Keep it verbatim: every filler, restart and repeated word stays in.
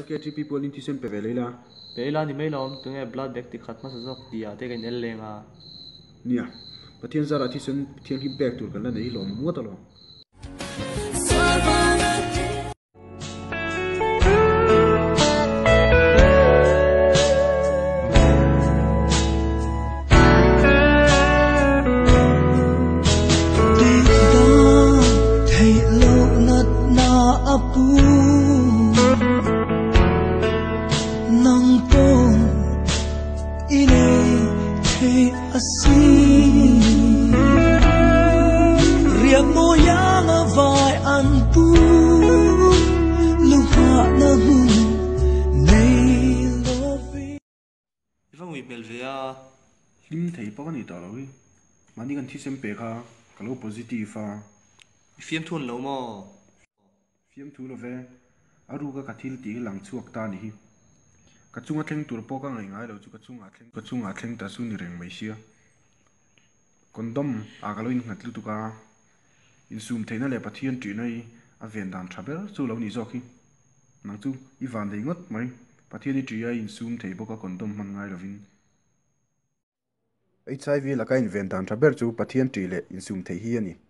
K T P polling thi sem pe ve leila Peila ni mai lom tunge blood bag ti khat ma sa jok tia te kan el lenga nia pathian zara thi sem thian hi bag tur kan la nei lom mu ta lo Ifang wi bel vea lim thei pa ni ta lo hi mani kan thi sem pe kha kalo positive a fiam thun lo mo fiam thu lo ve aru ka kathil ti lang chuak ta ni hi ka chunga thleng tur po ka ngai ngai lo chu ka chunga thleng ka chunga thleng ta su ni reng mai sia kondom a ka lo in ngatlu tu ka in sum theina le pathian tri nai a ven dan thaber chu lo ni zok hi nang chu i van dei ngot mai pathian ni tri a in sum thei bo ka kondom man ngai lovin H I V la ka in ven dan thaber chu pathian tri le in sum thei hi ani